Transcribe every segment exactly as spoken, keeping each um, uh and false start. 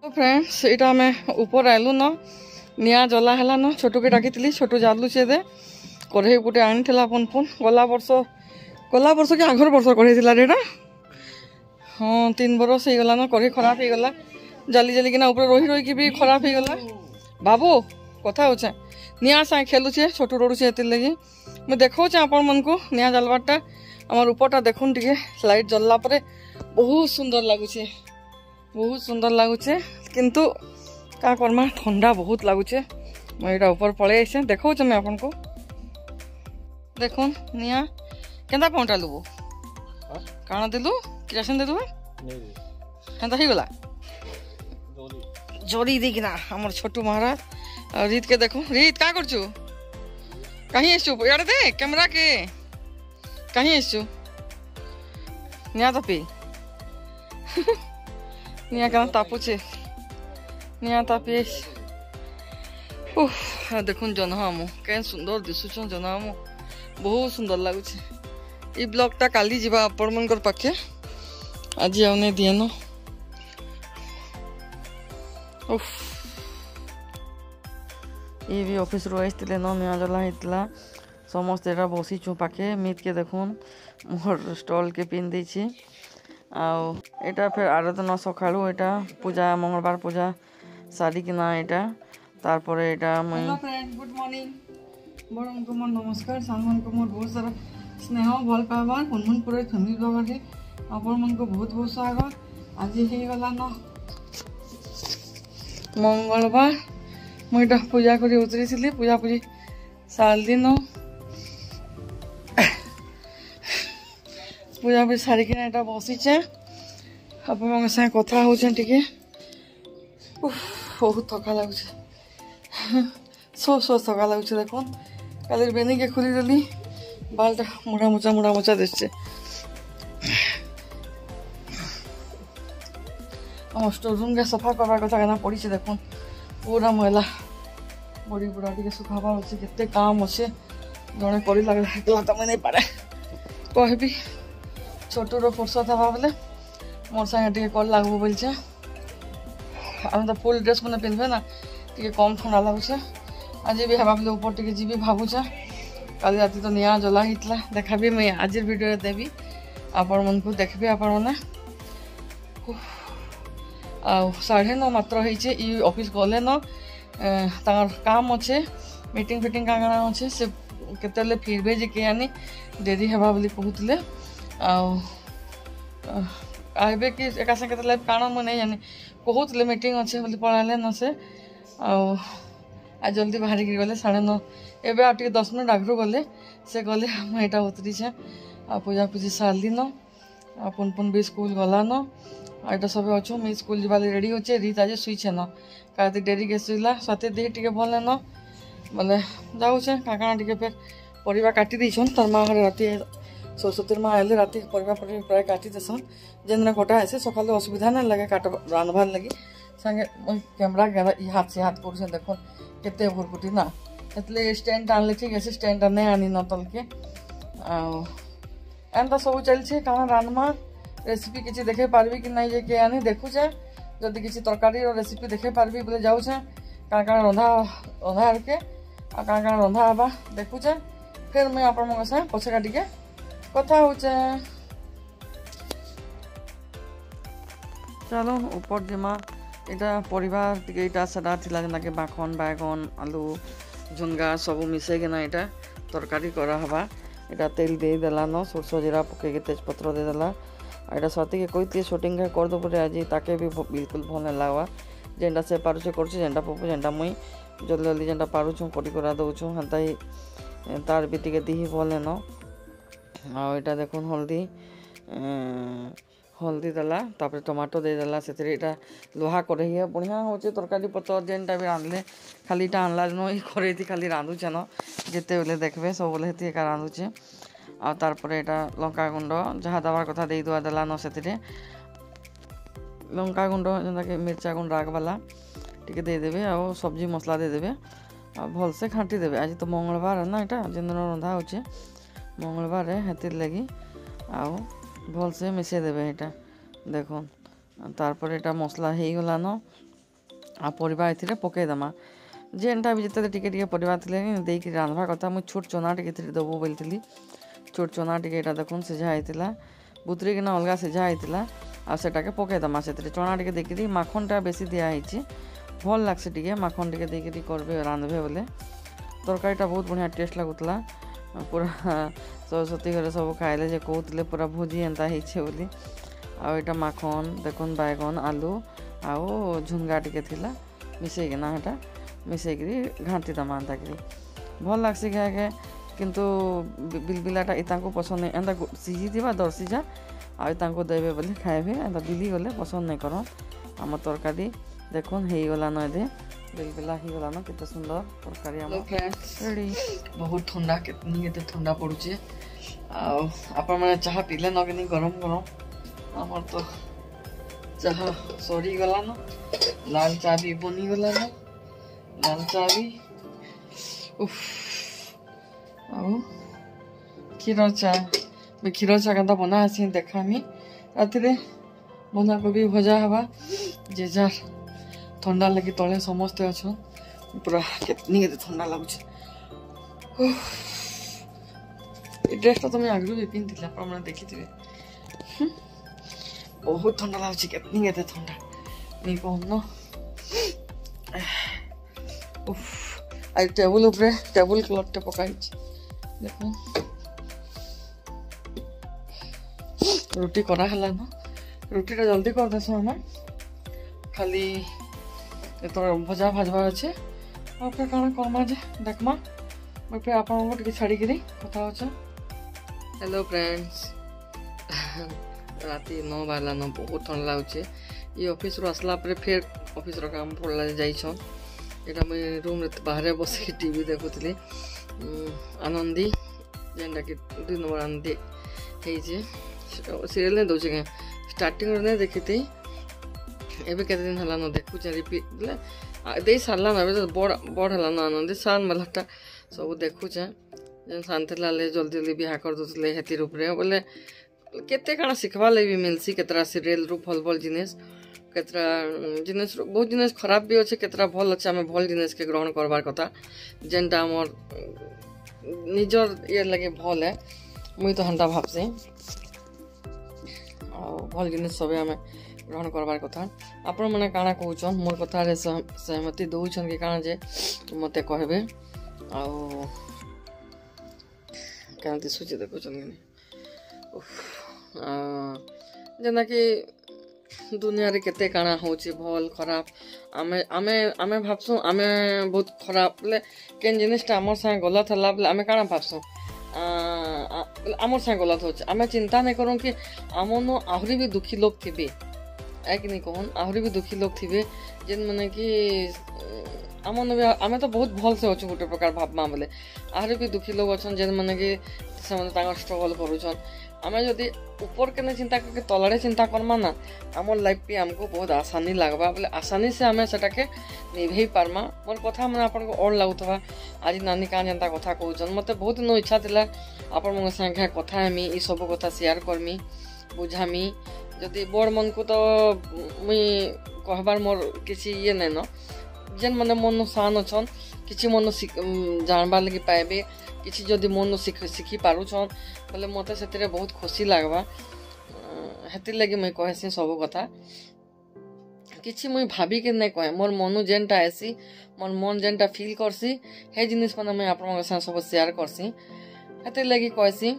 Friends इटा आम ऊपर आलु न निआ जला है न छोटू के डाकी छोटू जालुचे दे कढ़ई गोटे आनी पुन पुन गला वर्ष गला वर्ष कि आगर वर्ष कढ़ई थी हाँ तीन बरस हो गला न कढ़ई खराब हो गला जाली जाली किना ऊपर रही रही भी खराब हो गला बाबू कथा हो निआ साए खेलुचे छोटू रड़ुचे ये लगी मुझे देखा आपण मन को निआ जलवारटा आम ऊपरटा देखुन टे लाइट जल्ला बहुत सुंदर लगुचे बहुत सुंदर लगुचे किंतु का करमा ठंडा बहुत लगुचे मैं ऊपर पलि आसे देखा मैं आपन को देखुन निया केन्ता पहुँचा लुबू काण देलु किरासन देलु हेन्ता ही गला जोड़ी देखना हमर छोटू महाराज और रीत के देखो रीत का करछु कहीं आसु यार दे कैमरा के कहीं आसु निया तपी निया क्या तापुचे निया तापी उफ देखुन जनहामु केन सुंदर दिसुछन जनहामु बहुत सुंदर लगुचे ई ब्लॉगटा काली जीवा आपण मनकर पाखे आज आउने दिएन उफ ये भी ऑफिस रो आइसतिले न निया जला हितला समस्त एरा बसीछु पाखे मीत के देखुन मोर स्टॉल के पिन देछि आउ एटा फिर आराधना सकाळु एटा पूजा मंगलवार पूजा सारी किना एटा तारपरे एटा मैं हेलो फ्रेंड गुड मॉर्निंग बड़न को मोर नमस्कार सामन को मोर बहुत सारा स्नेह भल पाइबार मुनमुन पूरे फैमिली ब्लॉगर रे आपण मन को बहुत बहुत स्वागत आज हे गला न मंगलवार मुझे पूजा करी उतरी थी पूजा पूजी साल दिन पूजा पूजी सारिकिना एटा बसीचे आपण साथ कथा होचे टिके बहुत थका लगुचे सो सो थका लगुचे देखो कल बेनी के खुली देली बालटा मुड़ा मुचा मुड़ा मुचा दिसचे हम स्टोर रूम के सफा करवा कथा केना पड़ी देखो पूरा मैला बड़ी बुढ़ा टी सुखाबार अच्छे केते काम अच्छे जड़े कर लगला तो मुझे नहीं पारे कहबी छोटू रो फुर्सत हवा बोले मोर संगे टे कल लगबो बोलचे आम तो फुल ड्रेस मैंने पिंधे ना टे कम ठंडा लगुचे आज भी हवा बोले ऊपर टे जी भावुचे कल राति तो निया जला होता देखा मैं आज वीडियो देवी आपण मन को देखबे आपण मैंने आ साढ़े नौ मात्र होइचे ई ऑफिस गले न तार काम अच्छे मीटिंग फिटिंग का काना अच्छे से केतेले फिरबे जे के आनी डेरी हेबा बोली कहूतले आबे कि एका संगे केतेले काना म नै जानी कहूतले मीटिंग अच्छे बोली पळाले न से आ जल्दी बाहर गिर गले साढ़े नौ एबे आ टिके दस मिनट आगु गले से गले हम एटा उतरी छे आ पूजा पूजी साल दिन आ पुन पुन भी स्कूल गला न आइटा सब अच्छो मैं स्कूल जावा रेडी होचे रीत आज शुईछे न काती डेरी के शुईला स्वाति देह टिके भल न बोले जाऊे काकाना टिके फिर परिवा काटी देछन तार माँ घरे राति सरस्वती माँ आइले राति परिवा परि प्राय काटी देसन जेन कटा आसे सकाले असुविधा ना लगे काट रांधबार लगी संगे कैमरा गया ई हाथ से हाथ कर देखो केते भुरकुटी ना एतले स्टैंड आनले ठीक है स्टैंड नहीं आनी न तल के एंता सब चलछे काना रांधमा रेसिपी किसी देखे पारबी कि नहीं जे के आनी देखुचे जदि किसी तरकारी और रेसिपी देखे पारबी बोले जाऊचे काण काण रंधा रंधा के आ काण काण रंधा हवा देखुचे फिर मैं आपण मन से पछका टिके कथा होचे चलो ऊपर जिमा एटा परिवार टिके एटा सदा थिला जेना के बाखन बैगन आलू झुंगा सब मिसे के ना एटा तरकारी करा हवा एटा तेल दे देला न सरसो जीरा पके के तेजपत्र दे देला एटा स्वाति के कहती शूटिंग कर दो परे आज ताके भी बिल्कुल भल नहीं लगवा जेनटा से पारुचे कर जेनटा पपु जेनटा मुई जल्दी जल्दी जेनटा पारुछु कटी करा दउछु हेन्ता ही तार भी टिके दिही भल न आ एटा देखुन हल्दी हल्दी देला तापर टमाटो दे देला से एटा लोहा कढ़ई है बढ़िया होचे तरकारी पतर जेनटा भी रांधले खाली टा आनला न ई कढ़ई थी खाली रांधुचे न जेते बेले देखबे सब बेले हेती एका रांधुचे आ तारपरे एटा लंका गुंड जहाँ दबार कथा दे दुआ देला न से लंका गुंड जेनता कि मिर्चा गुंड राग वाला टिके दे देबे आ सब्जी मसला दे देबे आ भल से खांटी देबे आज तो मंगलवार है ना एटा जेन रंधा होचे मंगलवार है हेतिर लगी आ भल से मिसे देबे एटा देखो तारपरे एटा मसला हे गला न आ परिबा एथिरे पकेदेमा जेनटा भी जिते टिके टिके परिबा थिले देकी रांधवा कथा मुझ छोट चना टिके थी दबो बोलती छोट चना टिके एटा देखुन सिझा होता बुतरी किना अलगा सिझा होता आ सेटाके पकेदेमा से चना टिके देखी माखनटा बेसी दिखाई भल लग्सी टिके माखन टिके देखी करबे रांधबे बोले तरकारीटा बहुत बढ़िया टेस्ट लगुला पूरा सरस्वती घरे सब खाइले जे कहते पूरा भोजी एंता होइछे बोली आ एटा माखन देखुन बैगन आलू आओ झुनगा टिके थिला मिसेकिना हेटा मिसेकरी घाटी दमा एंताकरी भल लग्सी खाए किंतु बिलबिलाटा इतांको पसंद नहीं एंता सीझी थी दर सीझा आ देवे बोले खाए एंता बिली गले पसंद नहीं करन आम तरकारी देखुन हो गला न दे बिलबिला हो गला न केते सुंदर तरकारी आम रेडी बहुत ठंडा कितनी केते ठंडा पड़ुचे आपण माने चाह पीले न कि गरम गरम आमर तो चाह सरी गला न लाल चा भी बनी गला न लाल चा भी उफ आओ क्षीर चा मैं क्षीर चा का बना आसी देखामी राति बंधा कोबी भजा हवा जे जार ठंडा लगी तले समस्ते अच्छा पूरा कितनी केते ठंडा लगुच ड्रेस तो मैं आगु भी पिंधि आप देखी बहुत ठंडा लगुच कितनी केते ठंडा नहीं कहन आई टेबुल उपरे टेबुल क्लथ टे पकाई देख रुटी करा हला न रुटीटा जल्दी कर देसु हम खाली तो भजा भाजवा अच्छे और फिर कौन करमा जे देखमा मैं फिर आप छाड़ी कथा अच्छा हेलो फ्रेंड्स राति नौ बाजला न बहुत ठंडा लगुचे ये ऑफिस रो आसला पर फिर ऑफिस रो काम पड़ला जाइछन एटा मैं रूम रे बाहर बस टीवी देखुतली आनंदी जेनटा कि दुई नंबर आनंदी हे सीरियल नहीं दौचे क्या स्टार्टिंग नहीं देखी थी एबे केते दिन हला न देखु छ रिपीट बोले दे सारला न तो बड़ बड़ हला न आनंदी सान मलटा सब देखु छ जन शांतिलाल जल्दी जल्दी बिहा कर दोतले हेती रूप रे बोले केते काना सिखवा ले भी मिलसी केतरा सीरियल रू भल भल जिनिस केतरा जिनिस बहुत जिनिस खराब भी अच्छे केतरा भल अच्छे हमें भल जिनिस के ग्रहण करबार कथा जेनटा हमर निजर ये लगे भल है मुई तो हंता भाबसे भल जिनिस सब हमें ग्रहण करबार कथा आपण मैंने काना कहून मोर कथा सहमति दौन कि काना जे मत कहबे क्या दिशुचे देखुन जेना कि दुनिया रे केते काना होची भल खराब आमे आमे आमे भाबसु आमे बहुत खराब बोले केन जिनिसटा हमर संग गलत हला बोले आमे काना भाबसु आमर संग गलत होचे आमे चिंता नहीं करूँ कि आमनो आहरी भी दुखी लोग थे है कि नहीं कहून आहरी भी दुखी लोग थे जेन मैंने कि आमन भी आमे तो बहुत भल से अच्छे गोटे प्रकार भाबमा बोले आहरी भी दुखी लोग अच्छन जेन मैंने कि स्ट्रगल करुछन आमे जदि ऊपर के चिंता करके तलड़े चिंता करमा ना आम लाइफ भी आमको बहुत आसानी लगवा बोले आसानी से आमे सेटा के निभे पारमा मोर कथा मैंने आपको और लगुवा आज नानी कान जनता कथा कहून मत बहुत दिन इच्छा था आपण मन संगे कथा हेमी ये सब कथा शेयर करमी बुझामी जदि बड़ मन को तो मुई कहबार मोर किसी ये नहीं न जेन मैंने मन शान अच्छन किसी मन जानबार लगी पाइबे किसी जदि मन शिखी पारुछन बोले मत से बहुत खुशी लगवा हेतिर लगी मुई कहसी सब कथा किसी मुई भाभी के नहीं कहे मोर मनु जेनटा आसी मोर मन जेनटा फील करसी हे जिनिस मैंने मुई आपन संग सब शेयर करसी हेतिर लगी कहसी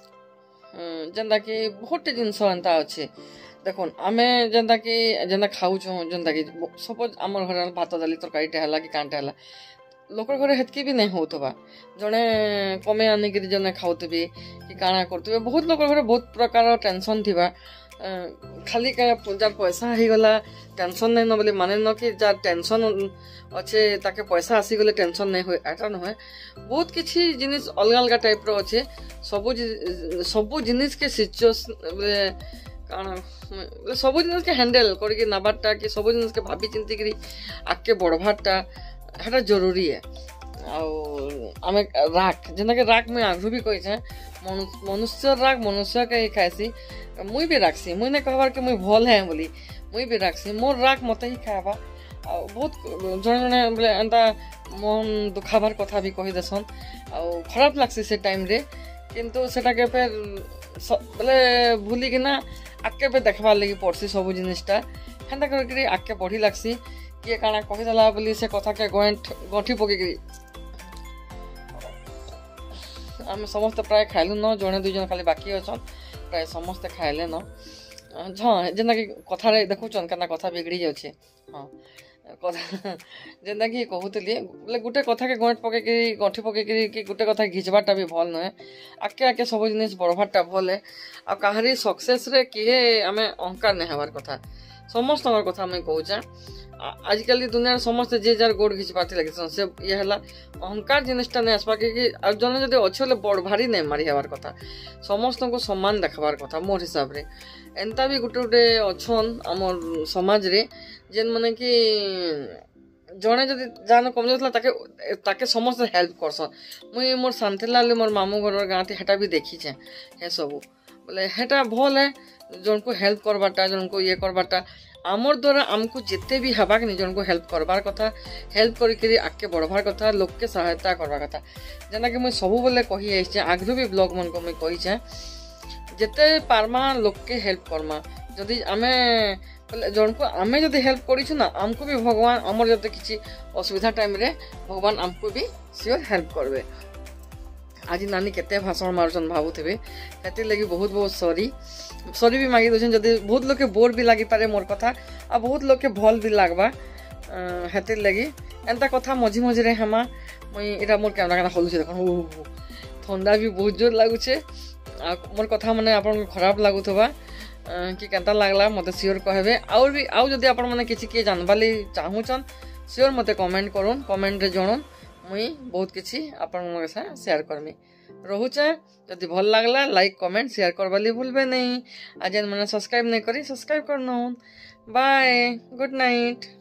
जेनता कि बहुत जिनस एंता अच्छे देखुन आमे जेनता कि जेनता खाऊँ जेनता कि सपोज आम घर भात डाली तरकारी है कि कांटा है लोक घर हेतकी भी नहीं होता जड़े कमे आनिक जने खाऊे कि काଣା करते बहुत लोक घर बहुत प्रकार टेंशन थी खाली जार पैसा हो गला टेंशन नहीं न बोले माने न कि जार टेंशन अच्छे ताके पैसा आसीगले टेंशन नहीं हुए एटा नुहे बहुत किसी जिनिस अलग अलग टाइप रो अच्छे सब सब जिनिस के सिचुएशन बोले काଣା सब जिनिस के हैंडल करके नबारटा कि सब जिनिस के भाभी चिंती करी आगे बढ़वारटा हेटा जरूरी है आमे राग जेना कि राग मुई आगु भी कही मनुष्य राग मनुष्य के ही खाएसी मुई भी राखसी मुई नहीं कहबार कि मुई भल है बोली मुई भी राखसी मोर राग मत ही खाएबा बहुत जड़े जड़े बोले एंता मन दुखाबार कथा भी कही देसन आ खराब लगसी से टाइम रे किंतु सेटा के फिर बोले भूली किना आके पे देखबार लगी पड़सी सब जिनिसटा हेन्ता करके आके बढ़ी लगसी किए काଣା कहीदेला बोली से कथा के गंठ गंठी पकईकरी आम समस्ते प्राय खाइलु न जड़े दुई जन खाली बाकी अच्छा प्राय समस्ते खाइले न हाँ जेनता कि कथा देखुन क्या कथा बिगड़ी जाऊे हाँ कथा जेनता कि कहूली बोले गोटे कथा के गंठ पकईकरी गंठी पकईकरी कि गोटे कथा घिचबारटा भी भल नुहे आके आके सब जिनिस बढ़बारटा भल है आ कहारी सक्सेस रे किए आमे अहंकार नहीं हबार कथा समस्त कथा मुझे कहूचे आजिकल दुनिया समस्ते जे जार गोड़ घिच पार्टी लगे से ये है अहंकार जिनिसटा नहीं आसपा कि जन जब अच्छे बड़ भारी नहीं मारी हबार कथा समस्त को सम्मान देखार कथा मोर हिसाब रे एंता भी गोटे गोटे अच्छन आम समाज रे जेन माने कि जड़े जब जान कमजोर ताके ताके समस्त हेल्प करसन मुई मोर शांतिलाल मोर मामू घर गाँव हेटा भी देखीचे हे सब बोले हेटा भल है जन को हेल्प करवाटा जन को ये करवाटा आमर द्वारा आमको जिते भी हवा कि जन को हेल्प करवार कथा हेल्प करके आगे बढ़वार कथा लोक के सहायता करवा कथा जेना कि मुझे सब बोले कही आइछे आगु भी ब्लॉग मन को मुझे कहीचे जिते पारमा लोक के हेल्प करमा जदि आमे जन को आमे जदि हेल्प करूँ ना आमको भी भगवान आमर जब किसी असुविधा टाइम रे भगवान आमको भी सियोर हेल्प करबे आज नानी केते भाषण मारुचन भावुथे से लगी बहुत बहुत सॉरी सॉरी भी मांगी दूसरे जदि बहुत लोग के बोर भी लगी पारे मोर कथा आ बहुत लोग के भल भी लगवा हेतिर लगी एंता कथा मझी मझे रे हमा मुई इटा मोर कैमरा कैमरा हलुचे देख ठंडा भी बहुत जोर लगुचे आ मोर कथा माने आपन खराब लगुथबा कि केंता लागला मते सियोर कहबे और भी आउ जदि आपन माने किछि के जानबाली चाहूचन सियोर मते कमेंट करूँ कमेंट रे जणुन मुई बहुत किसी आपण शेयर करमी रोचे जदि भल लगला लाइक कमेंट शेयर करवाली भूलबे नहीं आज मैंने सब्सक्राइब नहीं करी सब्सक्राइब करना बाय गुड नाइट।